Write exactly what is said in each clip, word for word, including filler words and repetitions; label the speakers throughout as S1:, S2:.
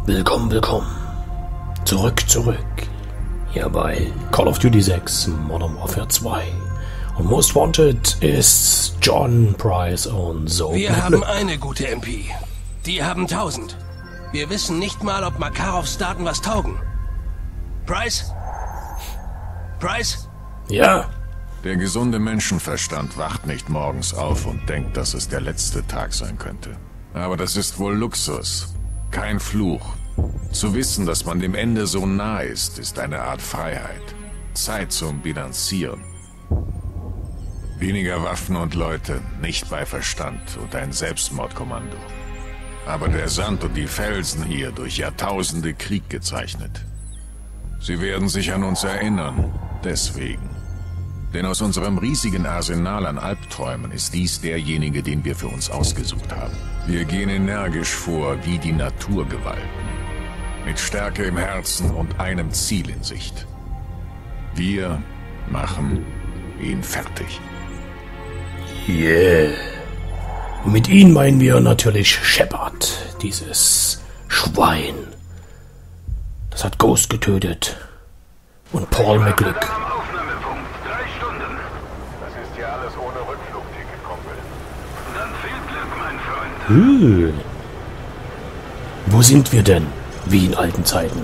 S1: Willkommen, willkommen. Zurück, zurück. Hier bei Call of Duty sechs, Modern Warfare zwei. Und Most Wanted ist John Price und so.
S2: Wir haben eine gute M P. Die haben tausend. Wir wissen nicht mal, ob Makarovs Daten was taugen. Price? Price?
S1: Ja.
S3: Der gesunde Menschenverstand wacht nicht morgens auf und denkt, dass es der letzte Tag sein könnte. Aber das ist wohl Luxus, kein Fluch. Zu wissen, dass man dem Ende so nah ist, ist eine Art Freiheit. Zeit zum Bilanzieren. Weniger Waffen und Leute, nicht bei Verstand und ein Selbstmordkommando. Aber der Sand und die Felsen hier durch Jahrtausende Krieg gezeichnet. Sie werden sich an uns erinnern, deswegen. Denn aus unserem riesigen Arsenal an Albträumen ist dies derjenige, den wir für uns ausgesucht haben. Wir gehen energisch vor wie die Naturgewalten. Mit Stärke im Herzen und einem Ziel in Sicht. Wir machen ihn fertig.
S1: Yeah. Und mit ihnen meinen wir natürlich Shepard, dieses Schwein. Das hat Ghost getötet. Und Paul McGlick.
S4: Drei Stunden.
S5: Das ist ja alles ohne Rückflugticket, Kumpel.
S4: Dann viel Glück, mein Freund.
S1: Hm. Wo sind wir denn? Wie in alten Zeiten.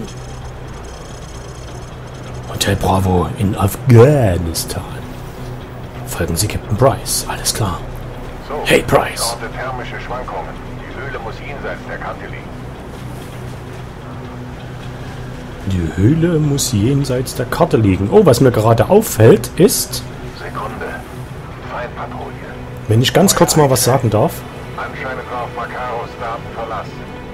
S1: Hotel Bravo in Afghanistan. Folgen Sie Captain Price. Alles klar.
S5: So,
S1: Hey, Price.
S5: dauernde thermische Schwankungen. Die Höhle muss jenseits der Kante liegen.
S1: Die Höhle muss jenseits der Karte liegen. Oh, was mir gerade auffällt, ist,
S5: Sekunde. Feindpatrouille.
S1: wenn ich ganz kurz mal was sagen darf.
S5: Anscheinend war auf Makarovs Daten Verlass.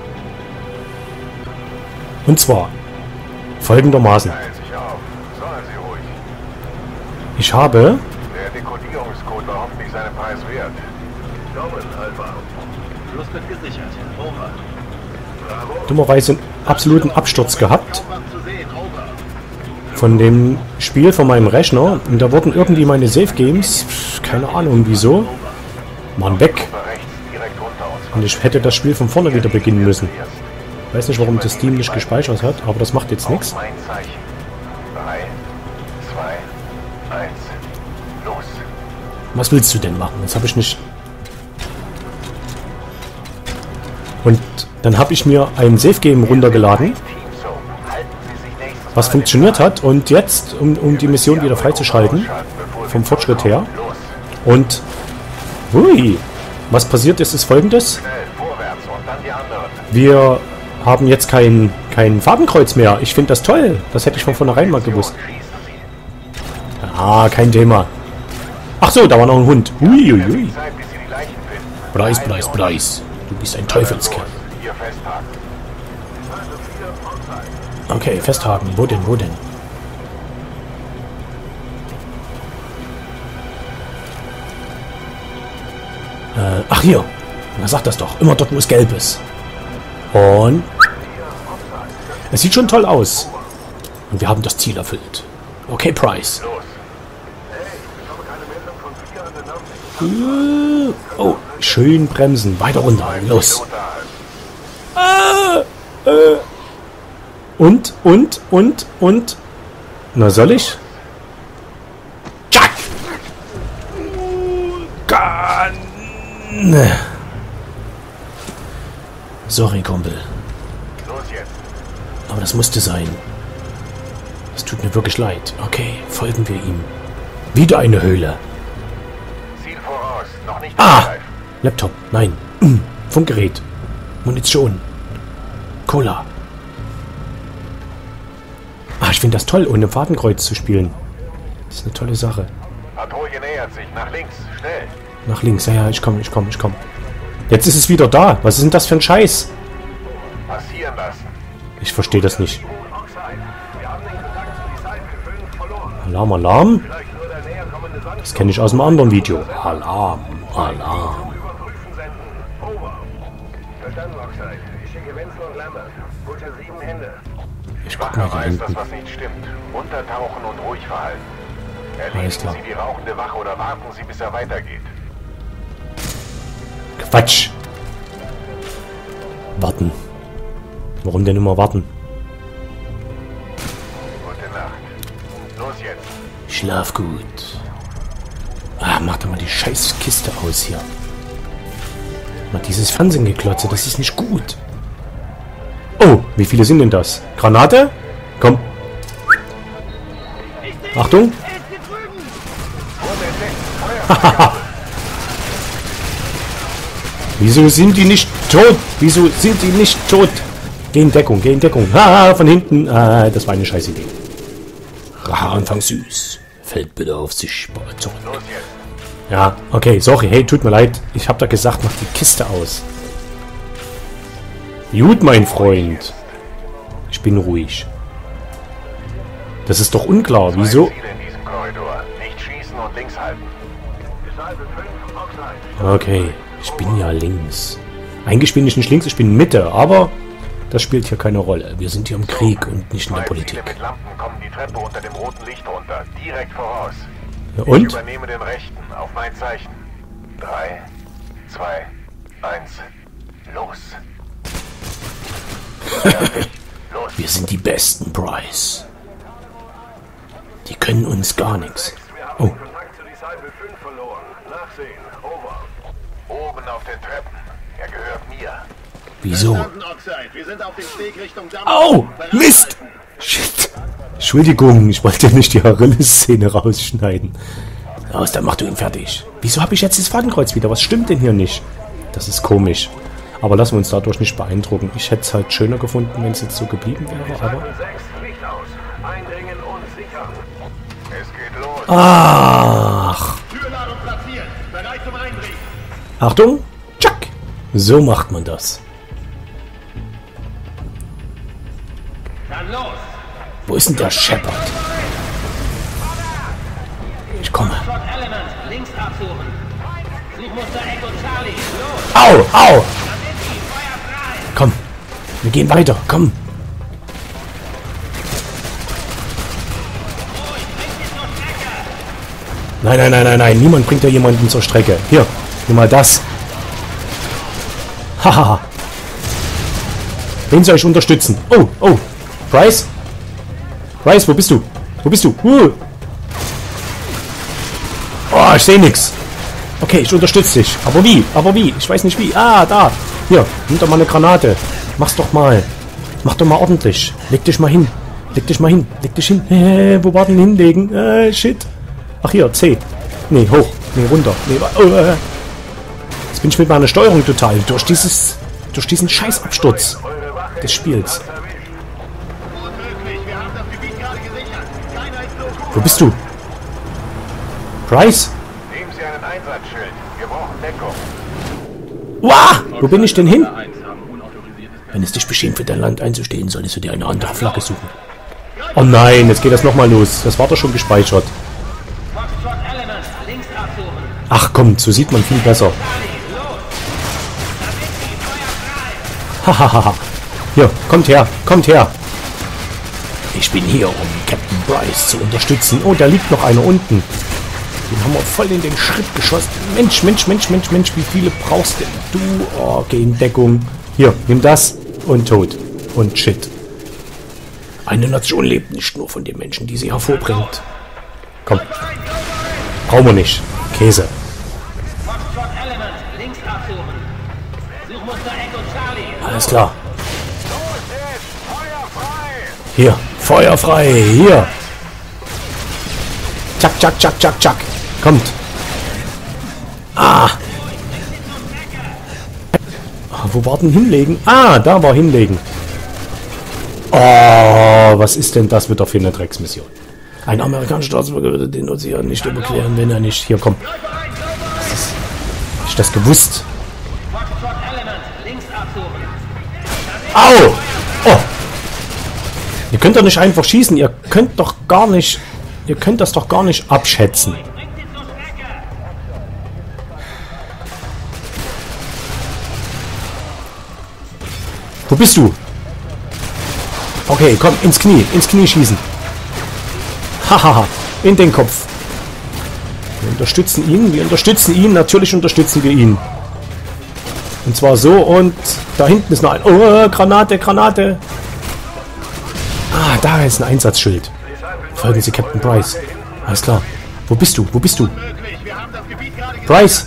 S1: Und zwar folgendermaßen.
S5: Teilt sich auf. Sollen Sie ruhig.
S1: Ich habe,
S5: Der Dekodierungscode war hoffentlich seinen Preis wert.
S4: Daumen, Alpha. Fluss wird gesichert. Over. Bravo.
S1: dummerweise einen absoluten Absturz gehabt
S4: Aufwand zu sehen. Over.
S1: von dem Spiel von meinem Rechner. Und da wurden irgendwie meine Save Games, pf, keine Ahnung wieso, waren weg.
S5: Rechts, direkt unter uns.
S1: Und ich hätte das Spiel von vorne wieder beginnen müssen. Ich weiß nicht, warum das Steam nicht gespeichert hat, aber das macht jetzt nichts.
S5: Mein Zeichen. Drei, zwei, eins. Los.
S1: Was willst du denn machen? Das habe ich nicht. Und dann habe ich mir ein Save Game runtergeladen, was funktioniert hat. Und jetzt, um, um die Mission wieder freizuschalten, vom Fortschritt her. Und hui, was passiert ist, ist folgendes.
S5: Vorwärts und dann die anderen.
S1: Wir haben jetzt kein, kein Fadenkreuz mehr. Ich finde das toll. Das hätte ich von vornherein mal gewusst. Ah, kein Thema. Ach so, da war noch ein Hund. Uiuiui.
S5: Zeit, bis Sie die Leichen finden.
S1: Preis, Preis, Preis. Du bist ein Teufelskerl.
S5: Hier festhalten.
S1: Okay, festhaken. Wo denn, wo denn? Äh, ach hier. Na, sag das doch. Immer dort, wo es gelb ist. Und es sieht schon toll aus. Und wir haben das Ziel erfüllt. Okay, Price. Äh, oh, schön bremsen. Weiter runter. Los. Ah, äh. Und, und, und, und. Na, soll ich? Jack! Gun! Sorry, Kumpel.
S5: Los jetzt.
S1: Aber das musste sein. Es tut mir wirklich leid. Okay, folgen wir ihm. Wieder eine Höhle.
S5: Ziel voraus. Noch nicht
S1: Ah!
S5: angreifen.
S1: Laptop. Nein. Funkgerät. Munition. Cola. Ah, ich finde das toll, ohne Fadenkreuz zu spielen. Das ist eine tolle Sache.
S5: Patrouille nähert sich. Nach links. Schnell.
S1: Nach links. Ja, ja, ich komme, ich komme, ich komme. Jetzt ist es wieder da. Was ist denn das für ein Scheiß?
S5: Passieren lassen.
S1: Ich verstehe das nicht.
S5: Wir haben den Kontakt zu die Seite fünf verloren.
S1: Alarm, Alarm.
S5: Vielleicht nur der näher kommende Sand.
S1: Das kenne ich aus einem anderen Video. Alarm, Alarm.
S5: Überprüfen senden. Over. Verstanden, Oxide. Ich schicke Wenzel und Lambert. Butcher sieben Hände.
S1: Ich guck mal da
S5: weiß, dass
S1: hinten.
S5: was nicht stimmt. Untertauchen und ruhig verhalten.
S1: Alles
S5: Erledigen
S1: klar.
S5: Sie die rauchende Wache oder warten Sie, bis er weitergeht.
S1: Quatsch. Warten. Warum denn immer warten?
S5: Gute Nacht. Los jetzt.
S1: Schlaf gut. Ah, mach doch mal die scheiß Kiste aus hier. Mal dieses Fernsehgeklotze, das ist nicht gut. Oh, wie viele sind denn das? Granate? Komm. Achtung. Wieso sind die nicht tot? Wieso sind die nicht tot? Geh in Deckung, geh in Deckung. Ah, von hinten. Ah, das war eine scheiß Idee. Rache Anfang süß. Fällt bitte auf sich zurück. Ja, okay, sorry. Hey, tut mir leid. Ich hab da gesagt, mach die Kiste aus. Gut, mein Freund. Ich bin ruhig. Das ist doch unklar. Wieso?
S5: Ziele in diesem Korridor. Nicht schießen und links halten.
S1: Okay, ich bin ja links. Eigentlich bin ich nicht links, ich bin Mitte, aber das spielt hier keine Rolle. Wir sind hier im Krieg und nicht in der
S5: Zwei
S1: Politik.
S5: Ziele mit Lampen kommen die Treppe unter dem roten Licht runter. Direkt voraus.
S1: Ja,
S5: Ich
S1: und?
S5: übernehme den rechten. Auf mein Zeichen. Drei, zwei, eins. Los. Los.
S1: Wir sind die Besten, Bryce. Die können uns gar nichts. Oh,
S5: Kontakt zu Disciple fünf verloren. Nachsehen. Over. Oben auf den Treppen. Er gehört mir.
S1: wieso?
S5: Wir sind auf dem Weg Richtung Damm.
S1: Au! Mist! Shit! Entschuldigung, ich wollte nicht die Achilles-Szene rausschneiden. Aus, dann mach du ihn fertig. Wieso habe ich jetzt das Fadenkreuz wieder? Was stimmt denn hier nicht? Das ist komisch. Aber lassen wir uns dadurch nicht beeindrucken. Ich hätte es halt schöner gefunden, wenn es jetzt so geblieben wäre, aber...
S5: sechs, Licht aus. Eindringen und sichern. Es geht los.
S1: Ach!
S5: Türladung platziert. Bereit zum Eindringen.
S1: Achtung! Tschack! So macht man das.
S5: Dann los.
S1: Wo ist denn der Shepard? Ich komme.
S6: Shot Element, links absuchen. Suchmuster Echo Charlie, los!
S1: Au! Au!
S6: Da sind sie, Feuer frei!
S1: Komm! Wir gehen weiter, komm!
S6: Ruhig, bringt sie zur Strecke!
S1: Nein, nein, nein, nein, nein, niemand bringt ja jemanden zur Strecke. Hier, nimm mal das. Haha. Wen soll ich unterstützen? Oh, oh. Bryce? Bryce, wo bist du? Wo bist du? Uh. Oh, ich sehe nix. Okay, ich unterstütze dich. Aber wie? Aber wie? Ich weiß nicht wie. Ah, da. Hier, nimm doch mal eine Granate. Mach's doch mal. Mach doch mal ordentlich. Leg dich mal hin. Leg dich mal hin. Leg dich hin. Äh, wo war denn hinlegen? Äh, shit. Ach hier, C. Nee, hoch. Nee, runter. Nee, oh, äh. Jetzt bin ich mit meiner Steuerung total durch dieses, durch diesen Scheißabsturz des Spiels.
S5: Wir haben das Gebiet gerade gesichert. Keiner ist so.
S1: Wo bist du? Bryce?
S5: Nehmen Sie einen Einsatzschild. Wir brauchen Deckung.
S1: Uah! Wo bin ich denn hin? Wenn es dich beschämt, für dein Land einzustehen, solltest du dir eine andere Flagge suchen. Oh nein, jetzt geht das nochmal los. Das war doch schon gespeichert.
S6: Foxtrot Element, links absuchen.
S1: Ach komm, so sieht man viel besser.
S6: Charlie, los! Da sind sie, Feuer frei!
S1: Hahaha. Hier, kommt her, kommt her. Ich bin hier, um Captain Bryce zu unterstützen. Oh, da liegt noch einer unten. Den haben wir voll in den Schritt geschossen. Mensch, Mensch, Mensch, Mensch, Mensch, wie viele brauchst denn du? Oh, geh in Deckung. Hier, nimm das und tot. Und shit. Eine Nation lebt nicht nur von den Menschen, die sie hervorbringt. Komm. Brauchen wir nicht. Käse.
S6: Foxtrot Element, links absuchen. Suchmuster Echo Charlie,
S1: Alles klar.
S5: Los jetzt! Feuer frei!
S1: Hier, Feuer frei, hier. Tschak, tschak, tschak, tschak, tschak. Kommt. Ah. Ah, wo war denn hinlegen? Ah, da war hinlegen. Oh, was ist denn das wieder für eine Drecksmission? Ein amerikanischer Staatsbürger würde den Ozean nicht überqueren, wenn er nicht... Hier, komm. Das ist, hab ich das gewusst?
S6: Foxtrot Element, links absuchen.
S1: Au! Oh! Ihr könnt doch nicht einfach schießen. Ihr könnt doch gar nicht... Ihr könnt das doch gar nicht abschätzen.
S6: Bringt sie zur Strecke!
S1: Wo bist du? Okay, komm, ins Knie. Ins Knie schießen. Hahaha. In den Kopf. Wir unterstützen ihn. Wir unterstützen ihn. Natürlich unterstützen wir ihn. Und zwar so und da hinten ist noch ein... Oh, Granate, Granate. Ah, da ist ein Einsatzschild. Folgen Sie Captain Price. Alles klar. Wo bist du? Wo bist du? Price!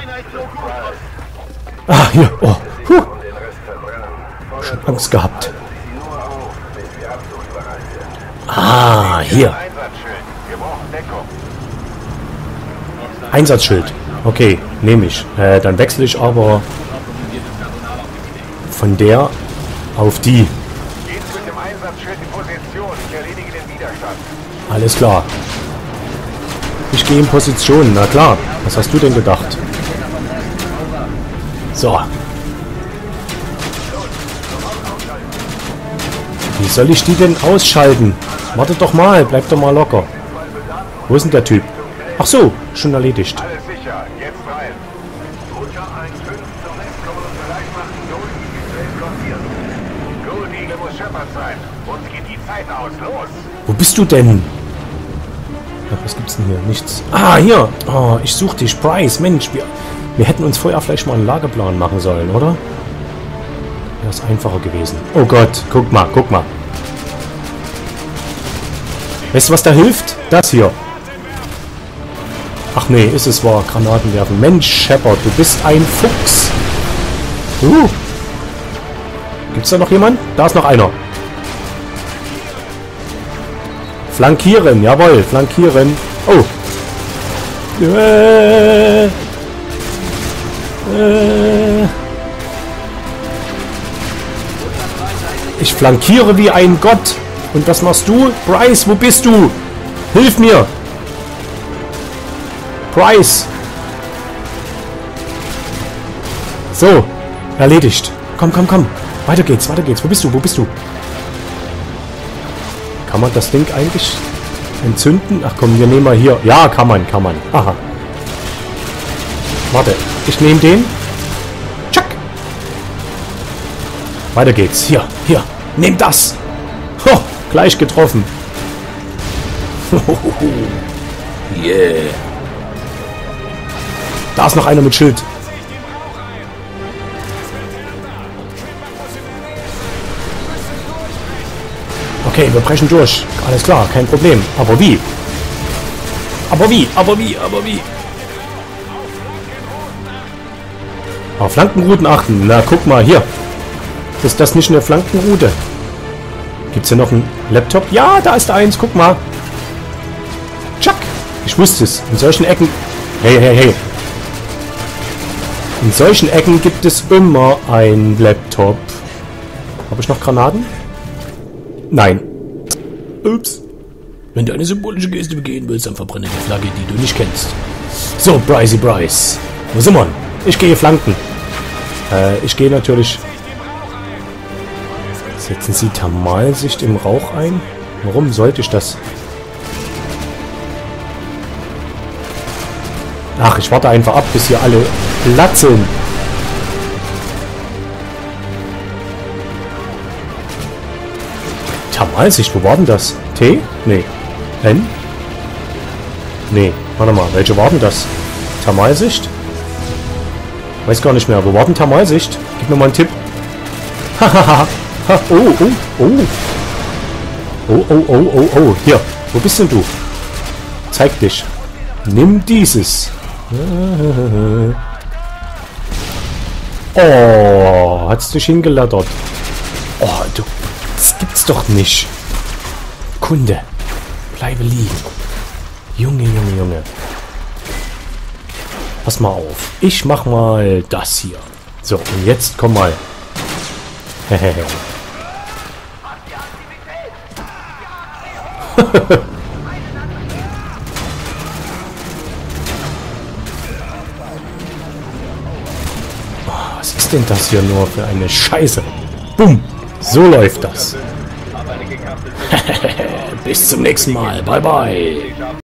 S1: Ah, hier. Oh. Huh. Schon Angst gehabt. Ah, hier. Einsatzschild. Okay, nehme ich. Äh, dann wechsle ich aber von der auf die. Alles klar. Ich gehe in Position. Na klar. Was hast du denn gedacht? So. Wie soll ich die denn ausschalten? Wartet doch mal. Bleib doch mal locker. Wo ist denn der Typ? Ach so. Schon erledigt.
S5: Alles sicher, jetzt rein. Roger eins fünf zum Endkommen und bereit machen, Gold Eagle zu eskortieren. Gold Eagle muss Shepard sein. Uns geht die Zeit aus. Los!
S1: Wo bist du denn? Ach, was gibt's denn hier? Nichts. Ah, hier. Oh, ich such dich. Price. Mensch, wir, wir hätten uns vorher vielleicht mal einen Lageplan machen sollen, oder? Wäre es einfacher gewesen. Oh Gott. Guck mal, guck mal. Weißt du, was da hilft? Das hier. Ach nee, ist es wahr. Granaten werfen. Mensch, Shepard, du bist ein Fuchs. Uh. Gibt's da noch jemand? Da ist noch einer. Flankieren, jawohl, flankieren. Oh. Äh. Äh. Ich flankiere wie ein Gott. Und was machst du? Price, wo bist du? Hilf mir. Price. So, erledigt. Komm, komm, komm. Weiter geht's, weiter geht's. Wo bist du? Wo bist du? Kann man das Ding eigentlich entzünden? Ach komm, wir nehmen mal hier. Ja, kann man, kann man. Aha. Warte, ich nehme den. Tschack. Weiter geht's. Hier, hier. Nehm das. Ho, gleich getroffen. Yeah. Da ist noch einer mit Schild. Okay, wir brechen durch. Alles klar, kein Problem. Aber wie? Aber wie? Aber wie? Aber wie? Auf Flankenrouten achten. Na, guck mal, hier. Ist das nicht eine Flankenroute? Gibt's hier noch einen Laptop? Ja, da ist eins. Guck mal. Tschack. Ich wusste es. In solchen Ecken... Hey, hey, hey. In solchen Ecken gibt es immer ein Laptop. Habe ich noch Granaten? Nein. Ups. Wenn du eine symbolische Geste begehen willst, dann verbrenne die Flagge, die du nicht kennst. So, Brycey Bryce. Wo sind wir? Ich gehe flanken. Äh, ich gehe natürlich... Setzen Sie Thermalsicht im Rauch ein? Warum sollte ich das? Ach, ich warte einfach ab, bis hier alle platzen. Thermalsicht, wo war denn das? T? Nee. N? Nee, warte mal, welche war denn das? Thermalsicht? Weiß gar nicht mehr. Wo war denn Thermalsicht? Gib mir mal einen Tipp. Hahaha. oh, oh, oh. Oh, oh, oh, oh, oh. Hier, wo bist denn du? Zeig dich. Nimm dieses. Oh, hat's dich hingelattert. Oh, du... Das gibt's doch nicht. Kunde, bleibe liegen. Junge, Junge, Junge. Pass mal auf. Ich mach mal das hier. So, und jetzt komm mal. Hehehe. Oh, was ist denn das hier nur für eine Scheiße? Bumm. So läuft das. Bis zum nächsten Mal. Bye, bye.